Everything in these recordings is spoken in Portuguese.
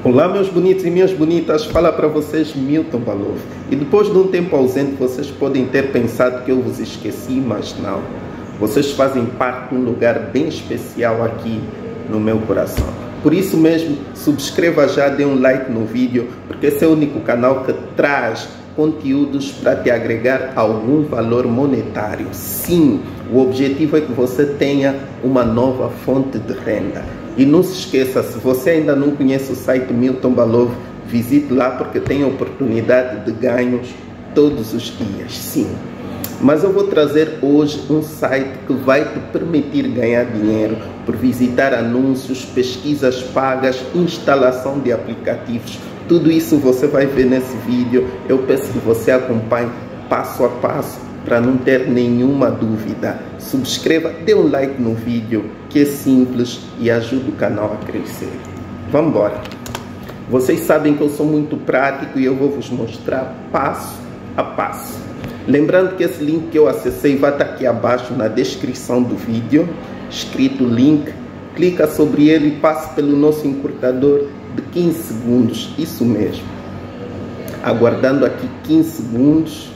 Olá meus bonitos e minhas bonitas, fala para vocês Milton Balov. E depois de um tempo ausente vocês podem ter pensado que eu vos esqueci, mas não. Vocês fazem parte de um lugar bem especial aqui no meu coração. Por isso mesmo, subscreva já, dê um like no vídeo, porque esse é o único canal que traz conteúdos para te agregar algum valor monetário. Sim, o objetivo é que você tenha uma nova fonte de renda. E não se esqueça, se você ainda não conhece o site Milton Balov, visite lá porque tem oportunidade de ganhos todos os dias, sim. Mas eu vou trazer hoje um site que vai te permitir ganhar dinheiro por visitar anúncios, pesquisas pagas, instalação de aplicativos. Tudo isso você vai ver nesse vídeo. Eu peço que você acompanhe passo a passo para não ter nenhuma dúvida. Subscreva, dê um like no vídeo, que é simples e ajuda o canal a crescer. Vamos embora. Vocês sabem que eu sou muito prático e eu vou vos mostrar passo a passo. Lembrando que esse link que eu acessei vai estar aqui abaixo na descrição do vídeo, escrito link. Clica sobre ele e passe pelo nosso encurtador de 15 segundos, isso mesmo. Aguardando aqui 15 segundos.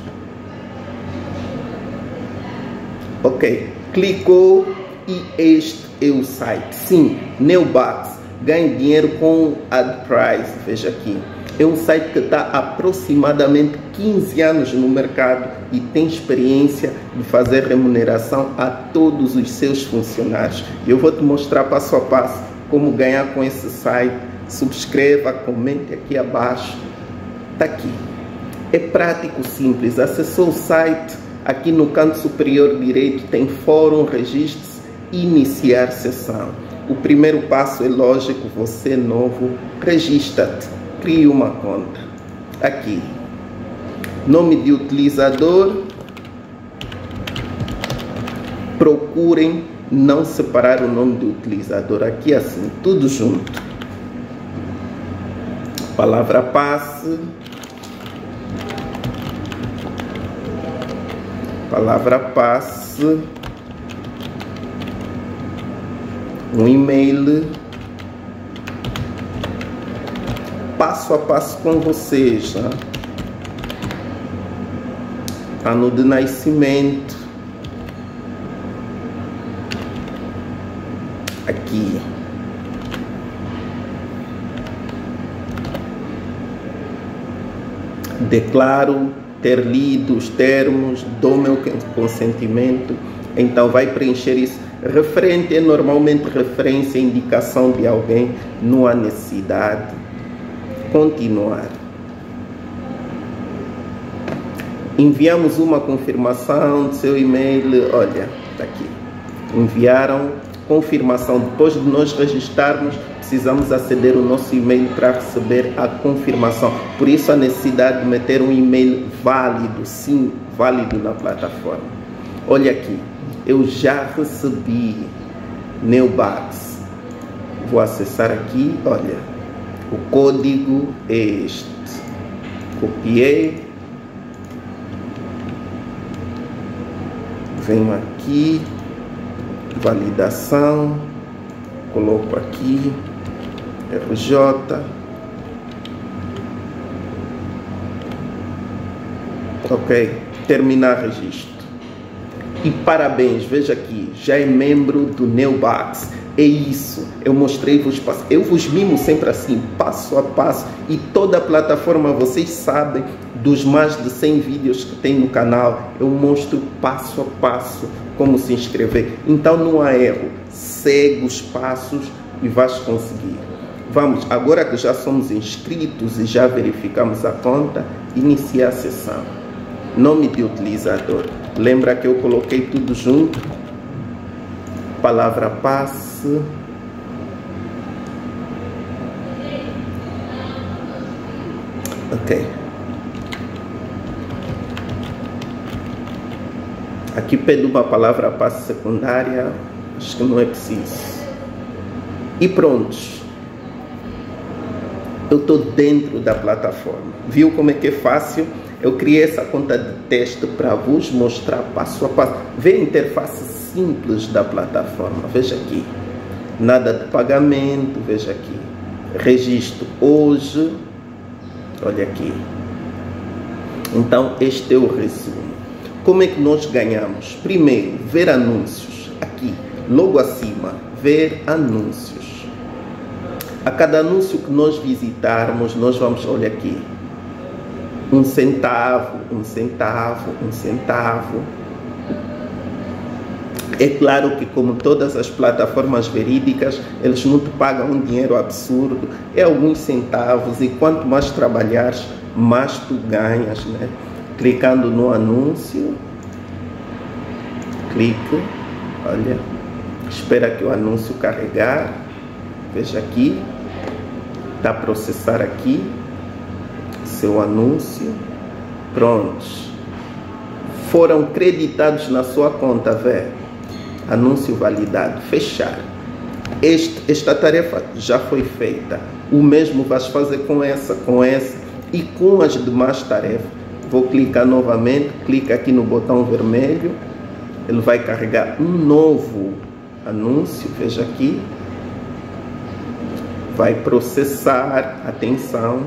Ok, clicou e este é o site. Sim, Neobucks, ganhe dinheiro com AdPrice, veja aqui. É um site que está há aproximadamente 15 anos no mercado e tem experiência de fazer remuneração a todos os seus funcionários. Eu vou te mostrar passo a passo como ganhar com esse site. Subscreva, comente aqui abaixo. Está aqui. É prático, simples. Acessou o site. Aqui no canto superior direito tem fórum, registre-se, iniciar sessão. O primeiro passo é lógico, você novo, registra-te, crie uma conta. Aqui, nome de utilizador, procurem não separar o nome do utilizador, aqui assim, tudo junto. Palavra passe. Palavra passe, um e-mail, passo a passo com vocês, né? Ano de nascimento, aqui, declaro ter lido os termos, dou meu consentimento, então vai preencher isso. Referente é normalmente referência, indicação de alguém, não há necessidade. Continuar. Enviamos uma confirmação do seu e-mail, olha, está aqui. Enviaram confirmação, depois de nós registrarmos, precisamos aceder ao nosso e-mail para receber a confirmação. Por isso a necessidade de meter um e-mail válido, sim, válido na plataforma. Olha aqui, eu já recebi Neobucks. Vou acessar aqui, olha, o código é este. Copiei. Venho aqui, validação, coloco aqui. RJ, ok, terminar registro. E parabéns, veja aqui, já é membro do Neobucks. É isso, eu mostrei-vos, eu vos mimo sempre assim, passo a passo, e toda a plataforma, vocês sabem, dos mais de 100 vídeos que tem no canal, eu mostro passo a passo como se inscrever. Então não há erro, segue os passos e vais conseguir. Vamos, agora que já somos inscritos e já verificamos a conta, iniciar a sessão. Nome de utilizador. Lembra que eu coloquei tudo junto? Palavra passe. Ok. Aqui pede uma palavra passe secundária. Acho que não é preciso. E prontos. Eu estou dentro da plataforma. Viu como é que é fácil? Eu criei essa conta de teste para vos mostrar passo a passo. Vê a interface simples da plataforma. Veja aqui. Nada de pagamento. Veja aqui. registro hoje. Olha aqui. Então, este é o resumo. Como é que nós ganhamos? Primeiro, ver anúncios. Aqui, logo acima, ver anúncios. A cada anúncio que nós visitarmos, nós vamos, olha aqui, 1 centavo, 1 centavo, 1 centavo. É claro que, como todas as plataformas verídicas, eles não te pagam um dinheiro absurdo, é alguns centavos, e quanto mais trabalhares, mais tu ganhas, né? Clicando no anúncio, clique, olha, espera que o anúncio carregar, veja aqui, está a processar aqui, seu anúncio, prontos, foram creditados na sua conta, velho. Anúncio validado, fechar. Esta tarefa já foi feita. O mesmo vais fazer com essa e com as demais tarefas. Vou clicar novamente, clica aqui no botão vermelho, ele vai carregar um novo anúncio, veja aqui, vai processar, atenção,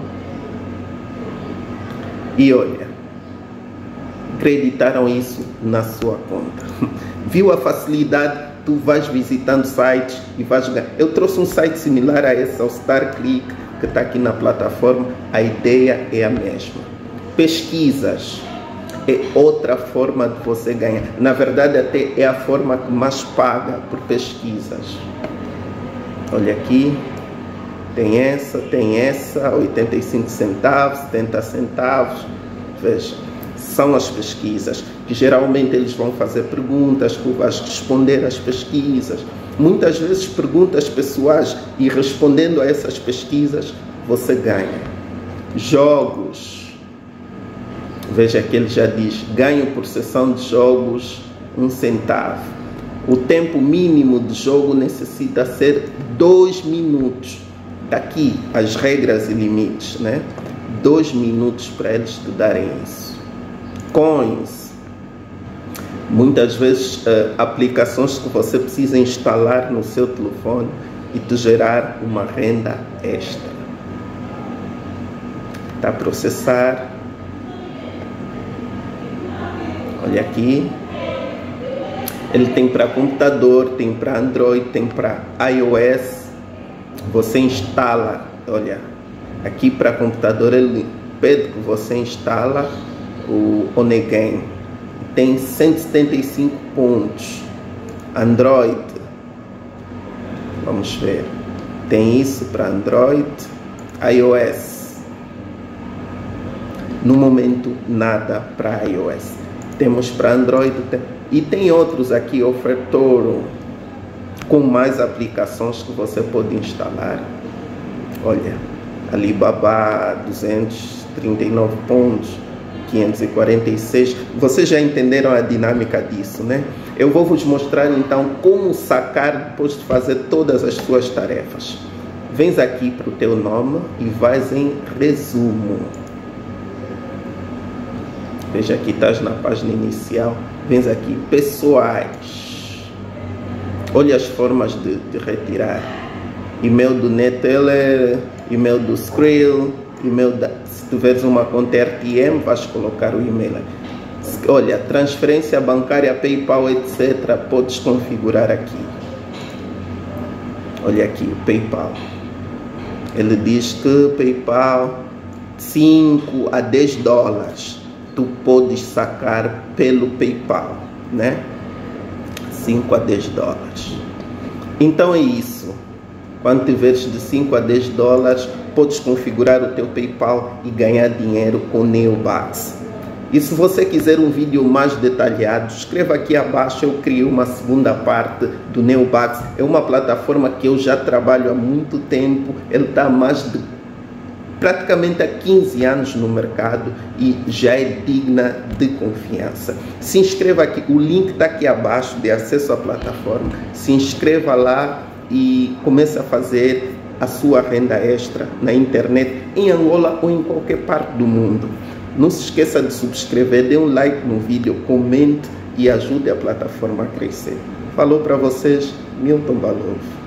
e olha, creditaram isso na sua conta. Viu a facilidade? Tu vais visitando sites e vais ganhar. Eu trouxe um site similar a esse, ao StarClick, que está aqui na plataforma. A ideia é a mesma. Pesquisas é outra forma de você ganhar. Na verdade, até é a forma que mais paga por pesquisas. Olha aqui, tem essa, 85 centavos, 70 centavos. Veja, são as pesquisas, que geralmente eles vão fazer perguntas, tu vais responder às pesquisas. Muitas vezes perguntas pessoais, e respondendo a essas pesquisas, você ganha. Jogos. Veja que ele já diz, ganho por sessão de jogos 1 centavo. O tempo mínimo de jogo necessita ser 2 minutos. Daqui as regras e limites, né? 2 minutos para eles estudarem isso. Coins. Muitas vezes aplicações que você precisa instalar no seu telefone e te gerar uma renda extra. Está a processar. Olha aqui. Ele tem para computador, tem para Android, tem para iOS. Você instala, olha, aqui para computador ele pede que você instala o Onegame. Tem 175 pontos. Android, vamos ver, tem isso para Android, iOS. No momento nada para iOS. Temos para Android e tem outros aqui, Ofertoro, com mais aplicações que você pode instalar. Olha, Alibaba, 239 pontos, 546. Vocês já entenderam a dinâmica disso, né? Eu vou vos mostrar então como sacar depois de fazer todas as suas tarefas. Vens aqui para o teu nome e vais em resumo. Veja aqui, estás na página inicial. Vens aqui, pessoais. Olha as formas de retirar. E-mail do Neteller, e-mail do Skrill, e-mail da... Se tiveres uma conta RTM, vais colocar o e-mail. Olha, transferência bancária, PayPal, etc. Podes configurar aqui. Olha aqui, o PayPal. Ele diz que PayPal, 5 a 10 dólares. Tu podes sacar pelo PayPal, né? 5 a 10 dólares. Então é isso. Quando tiveres de 5 a 10 dólares, podes configurar o teu PayPal e ganhar dinheiro com Neobucks. E se você quiser um vídeo mais detalhado, escreva aqui abaixo, eu crio uma segunda parte do Neobucks. É uma plataforma que eu já trabalho há muito tempo. Ele está há mais de praticamente há 15 anos no mercado e já é digna de confiança. Se inscreva aqui, o link está aqui abaixo de acesso à plataforma. Se inscreva lá e comece a fazer a sua renda extra na internet, em Angola ou em qualquer parte do mundo. Não se esqueça de subscrever, dê um like no vídeo, comente e ajude a plataforma a crescer. Falou para vocês, Milton Balov.